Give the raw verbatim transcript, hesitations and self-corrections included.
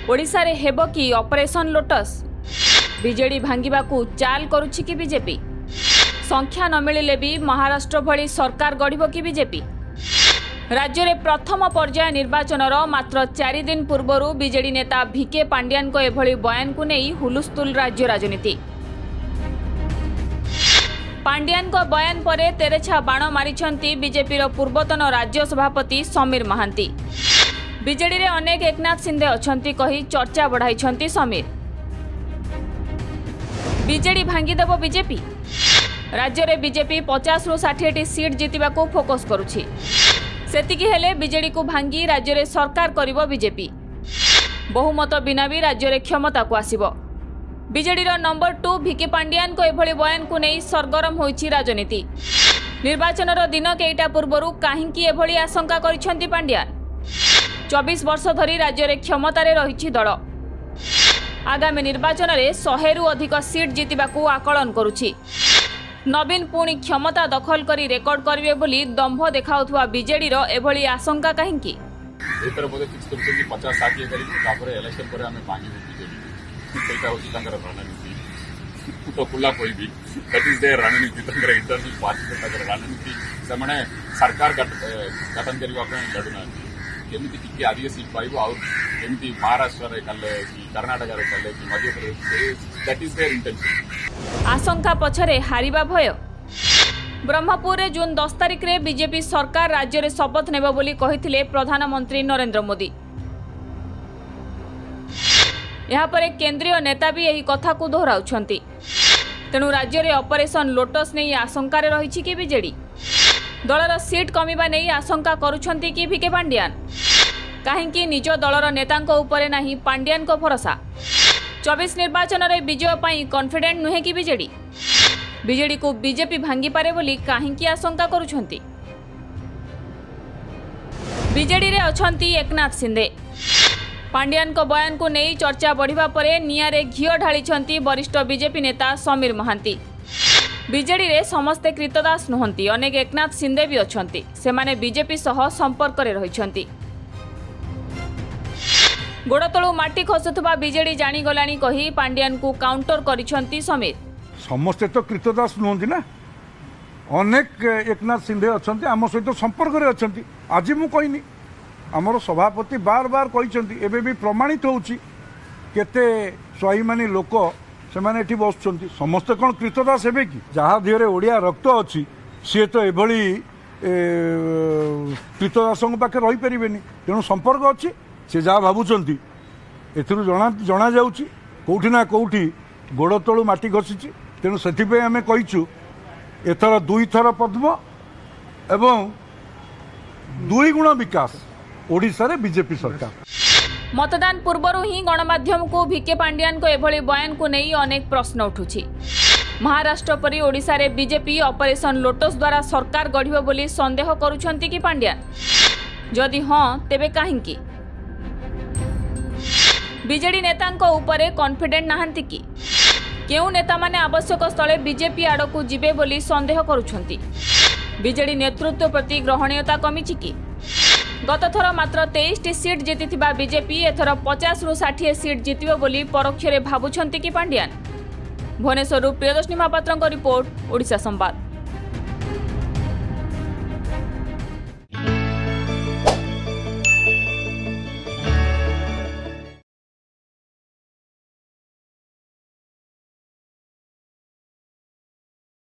ओडिशा रे हेबो कि ऑपरेशन लोटस बीजेडी भांगिबा को चाल करुछि कि बीजेपी संख्या न मिलिले भी महाराष्ट्र भली सरकार गढ़िबो कि बीजेपी राज्य रे प्रथम पर्याय निर्वाचन मात्र चारि दिन पूर्व बीजेडी नेता भिके पांड्यान को एभली बयान को नहीं हुलुस्थुल राज्य राजनीति। पांड्यान को बयान परे तेरेछा बाण मारिछंती बीजेपी रो पूर्वतन राज्य सभापति समीर महांती। बीजेडी रे अनेक एकनाथ सिंधे अछंती कही चर्चा बढ़ाइछंती समीर। बीजेडी भांगी देबो बीजेपी राज्य रे बीजेपी पचास रु साठ टी सीट जीतिबा को फोकस करुछि सेतिकी हेले बीजेडी को भांगी राज्य रे सरकार करिवो बीजेपी बहुमत बिना भी राज्य रे क्षमता को आसीबो। बीजेडी रो नंबर टू भिके पांड्यान को एभली बयान को नहीं सरगरम होईछि राजनीति। निर्वाचन रो दिन केइटा पूर्वरु काहींकी एभली आशंका करिछंती पांड्यान। चौबीस वर्ष धरी राज्य रे क्षमता रे रहिछि दल आगामी निर्वाचन रे सौ रु अधिक सीट जीतिबा को आकलन करुछि। नवीन पुणी क्षमता दखल करी रेकर्ड करिवे बोली दंभ देखाउथुवा बीजेडी रो एभली आशंका काहींकी एतर बोले फिक्स करछन कि पचास साठ ये करी तापर इलेक्शन पर हमें पानी बीजेडी सेटा होछि तांकर रणनीति तो खुला कोई भी दैट इज देयर रणनीति तांकर इंटरनल पार्टी के तांकर रणनीति से माने सरकार गठन करिवा पे लडुना केमिति टिके आदिए सीट पाइबो और केमिति महाराष्ट्र रे कले कि कर्नाटक रे कले कि Madhya Pradesh that is their intention. आशंका पछरे हारिबा भय। ब्रह्मपुर रे जून दस तारिख रे बीजेपी सरकार राज्य रे शपथ नेबो बोली कहिथिले प्रधानमंत्री नरेंद्र मोदी। यहाँ पर केंद्रीय नेता भी यही कथा को दोहराउछंती। तेणु राज्य रे ऑपरेशन लोटस नहीं आशंका रे रहिछि कि बीजेडी दलर सीट कमिबा नहीं आशंका करुछंती कि भिके पांड्यान काहेकि निज दलर नेतांको उपरे नाही पांड्यान को भरोसा। चौबीस निर्वाचन रे विजय पाई कॉन्फिडेंट नुहे कि बीजेडी बीजेडी को बीजेपी भांगी पारे बोली काहेकि आशंका करुछंती। बीजेडी रे अछंती एकनाथ सिंधे। पांड्यान को बयान को नहीं चर्चा बढ़िबा परे नियारे घिओ ढालिछंती वरिष्ठ बीजेपी नेता समीर महांती। बीजेडी रे समस्ते कृतदास नुहंती अनेक एकनाथ सिंधे भी अछंती सेमाने बीजेपी सह संपर्क रे रहिछंती। गोड़तळु माटी खसुथबा बीजेडी जानी गलानी कही पांड्यान को काउंटर करिछंती समीर। समस्ते तो कृतदास नुहंती ना अनेक एकनाथ सिंधे अछंती आम सहित संपर्क रे अछंती। आज मु कहिनी आमर सभापति बार बार कहिछंती एबे भी प्रमाणित होउची केते स्वाभिमानी लोक से माने एठी बसुछंती समस्ते कोन कृतदास हेबे कि जहा देहरे ओडिया रक्त अछि से तो एभली कृतदासଙ୍କ पाखे रही परिबेनी। तेणु संपर्क अछि से जहा भाबुछंती एथिरु जणा जणा जाउची कोउठी ना कोउठी गोड़ तळु माटी घसिची। तेणु सेथि पे हमें कहिछु एथर दुई थर पद्म एवं दुई गुण विकास ओडिसा रे बीजेपी सरकार। मतदान पूर्व ही गणमाध्यम को भिके पांड्यान को एभली बयान को नहीं अनेक प्रश्न उठुछि। महाराष्ट्र परी ओडिशा रे बीजेपी ऑपरेशन लोटस द्वारा सरकार गढ़िबो बोली संदेह करुछंती कि पांड्यान जदि हां तेबे काहेकि बीजेडी नेतांको उपरे कॉन्फिडेंट नाहंती कि केउ नेता माने आवश्यक स्थले बीजेपी आड़ को जिबे बोली संदेह करुछंती। बीजेडी नेतृत्व प्रति ग्रहणीयता कमिछि कि गत थर मात्र तेईस टी सीट जीतिथिबा बीजेपी एथर पचास रु साठ सीट जीतिबो बोली परोक्षरे भाबुछंती कि पांड्यान। भुवनेश्वरରୁ प्रियदर्शनी महापात्रଙ୍କ रिपोर्ट ओडिशा संवाद।